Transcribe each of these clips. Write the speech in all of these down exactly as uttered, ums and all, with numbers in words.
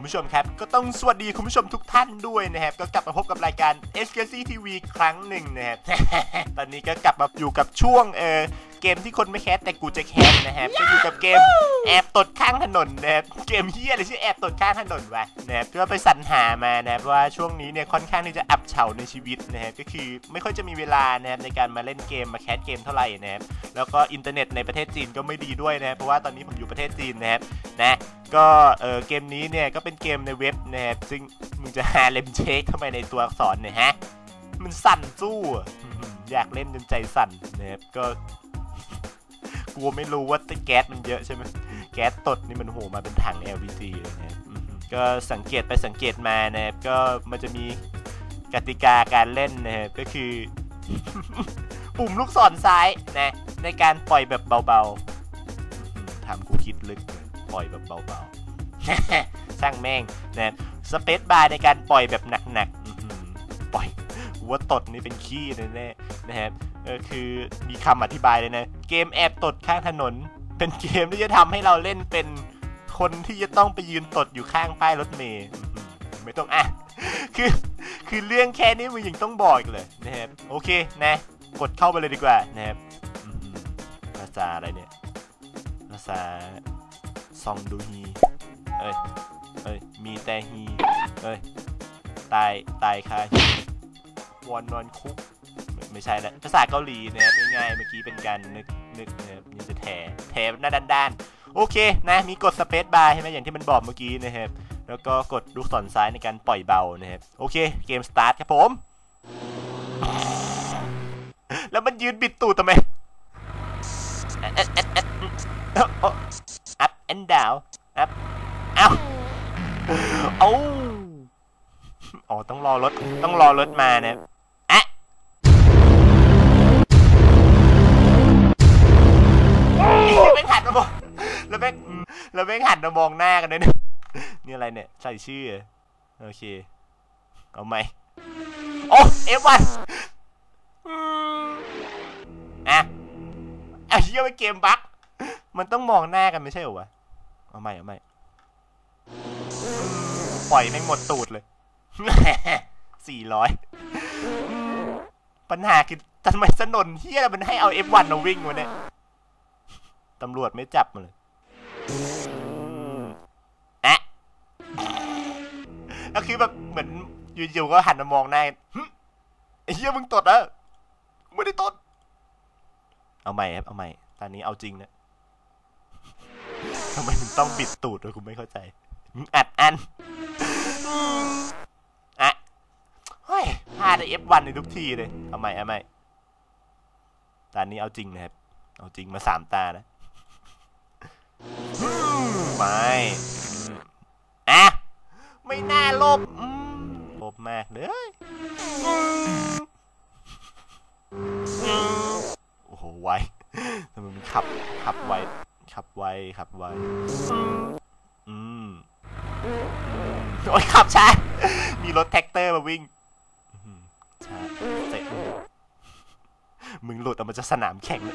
ผู้ชมครับก็ต้องสวัสดีคุณผู้ชมทุกท่านด้วยนะครับก็กลับมาพบกับรายการ เอส เค ซี ที วี ครั้งหนึ่งนะครับ ตอนนี้ก็กลับมาอยู่กับช่วงเออเกมที่คนไม่แคสแต่กูจะแคสนะครับก็อยู่กับเกมแอบตดข้างถนนนะครับเกมเฮี้ยอะไรชื่อแอบตดข้างถนนวะนะครับก็ไปสรรหามานะครับว่าช่วงนี้เนี่ยค่อนข้างที่จะอับเฉาในชีวิตนะครับก็คือไม่ค่อยจะมีเวลานะครับในการมาเล่นเกมมาแคสเกมเท่าไหร่นะครับแล้วก็อินเทอร์เน็ตในประเทศจีนก็ไม่ดีด้วยนะเพราะว่าตอนนี้ผมอยู่ประเทศจีนนะครับนะก็เออเกมนี้เนี่ยก็เป็นเกมในเว็บนะครับซึ่งมึงจะหาเลมเช็คเข้าไปในตัวอักษรเนี่ยฮะมันสั่นสู้อยากเล่นจนใจสั่นนะครับก็กูไม่รู้ว่าแก๊สมันเยอะใช่ไหมแก๊สตดนี่มันโหมาเป็นถัง แอล พี จี เลยนะก็สังเกตไปสังเกตมานะครับก็มันจะมีกติกาการเล่นนะครับก็คือ ปุ่มลูกศรซ้ายนะในการปล่อยแบบเบาๆทำกูคิดลึกปล่อยแบบเบาๆ ช่างแม่งนะสเปซบาร์ในการปล่อยแบบหนักๆปล่อยว่าตดนี่เป็นขี้แน่ๆนะครับก็คือมีคำอธิบายเลยนะเกมแอบตดข้างถนนเป็นเกมที่จะทำให้เราเล่นเป็นคนที่จะต้องไปยืนตดอยู่ข้างป้ายรถเมล์ไม่ต้องอ่ะคือคือเรื่องแค่นี้มึงยังต้องบอกเลยนะครับโอเคนะกดเข้าไปเลยดีกว่านะครับภาษาอะไรเนี่ยภาษาซองดูฮีเอ้ยเอ้ยมีแต่ฮีเอ้ยตายตายค่ะวอนนอนคุกไม่ใช่แล้วภาษาเกาหลีนะครับง่ายๆเมื่อกี้เป็นการนึกนึกนะครับนี่จะแถแถหน้าด้านๆโอเคนะมีกดสเปซบาร์ใช่ไหมอย่างที่มันบอกเมื่อกี้นะครับแล้วก็กดลูกศรซ้ายในการปล่อยเบานะครับโอเคเกมสตาร์ทครับผมแล้วมันยืนบิดตูดทำไม up and down up เอ้าโอ้อ๋อต้องรอรถต้องรอรถมานะอะแล้วแม่งหันมามองแล้วแม่งแล้วแม่งหันมามองหน้ากันเลยเนี่ยนี่อะไรเนี่ยใส่ชื่อโอเคเอาไหมโอ้ เอฟ วัน อ่ะไอ้เหี้ยไปเกมบั๊กมันต้องมองหน้ากันไม่ใช่เหรอวะเอาไหมเอาไหมปล่อยแม่งหมดตูดเลยสี่ร้อยปัญหาคือทำไมถนนเหี้ยมันให้เอา เอฟ วัน มาวิ่งวะเนี่ยตำรวจไม่จับมาเลยอะก็คือแบบเหมือนอยู่ๆก็หันมามองหน้าไอ้เหี้ยมึงตดอะไม่ได้ตดเอาใหม่ครับเอาใหม่ตอนนี้เอาจริงนะทำไมมึงต้องปิดตูดด้วยกูไม่เข้าใจมึงอัดอันอะเฮ้ยพลาด เอฟ วัน ในทุกทีเลยเอาใหม่เอาใหม่ตอนนี้เอาจริงนะครับเอาจริงมาสามตานะไม่อะไม่น่าลบลบมากเลยโอ้โหไวทำไมมันขับขับไวขับไวขับไวอืมโอ้ยขับช้ามีรถแท็กเตอร์มาวิ่งช้าเสร็จมึงหลุดออกมาจากสนามแข่ง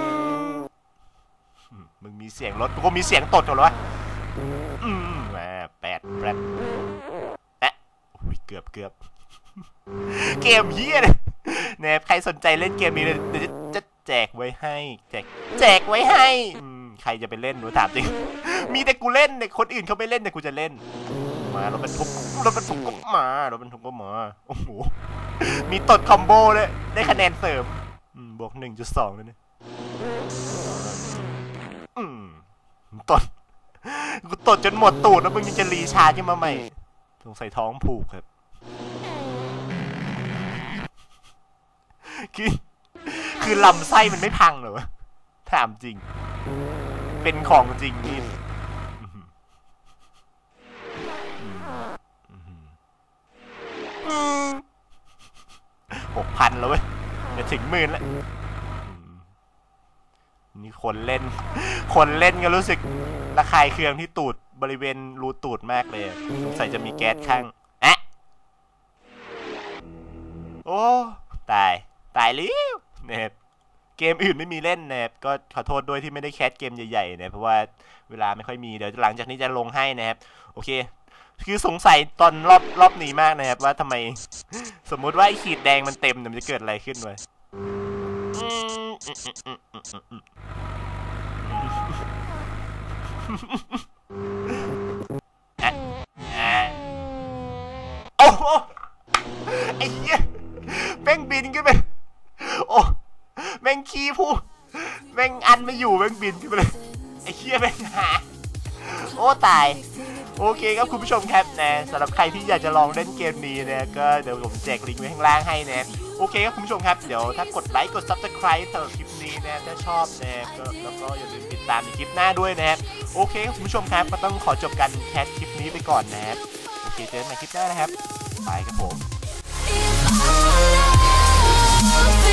มึงมีเสียงรถกูก็มีเสียงตดอยู่แล้ววะอืมแหมแปดแปดแอะเกือบเกือบเกมเฮี้ยเลยเนี่ยใครสนใจเล่นเกมนี้เดี๋ยวจะแจกไว้ให้แจกแจกไว้ให้ใครจะไปเล่นหนูถามจริงมีแต่กูเล่นเนี่ยคนอื่นเขาไม่เล่นแต่กูจะเล่นมารถบรรทุกรถบรรทุกก็มารถบรรทุกก็มาโอ้โหมีตดคอมโบเลยได้คะแนนเสริมบวกหนึ่งจุดสองเลยเนี่ยตดกูตดจนหมดตูดแล้วมึงยังจะรีชาร์จขึ้นมาใหม่สงสัยท้องผูกครับคือคือลำไส้มันไม่พังเหรอวะถามจริงเป็นของจริงนี่หกพันแล้วเว้ยจะถึงหมื่นแล้วนี่คนเล่นคนเล่นก็รู้สึกระคายเคืองที่ตูดบริเวณรูตูดมากเลยสงสัยจะมีแก๊สข้างอะโอ้ตายตายแล้วนะครับเกมอื่นไม่มีเล่นนะครับก็ขอโทษด้วยที่ไม่ได้แคสเกมใหญ่ๆนะเพราะว่าเวลาไม่ค่อยมีเดี๋ยวหลังจากนี้จะลงให้นะครับโอเคคือสงสัยตอนรอบรอบนี้มากนะครับว่าทำไมสมมุติว่าไอ้ขีดแดงมันเต็มเนี่ยมันจะเกิดอะไรขึ้นวะโอ้โหไอ้เหี้ยแม่งบินขึ้นไปโอ้แม่งขี้ผู้แม่งอันไม่อยู่แม่งบินขึ้นไปเลยไอ้เหี้ยแม่งหาโอ้ตายโอเคครับคุณผู้ชมครับนะสำหรับใครที่อยากจะลองเล่นเกมนี้นะก็เดี๋ยวผมแจกลิงก์ไว้ข้างล่างให้นะโอเคครับคุณผู้ชมครับเดี๋ยวถ้ากดไลค์กด ซับสไครบ์ สำหรับคลิปนี้นะถ้าชอบนะก็แล้วก็อย่าลืมติดตามในคลิปหน้าด้วยนะครับโอเคครับคุณผู้ชมครับก็ต้องขอจบการแคสคลิปนี้ไปก่อนนะครับโอเคเจอกันใหม่คลิปหน้านะครับบายครับผม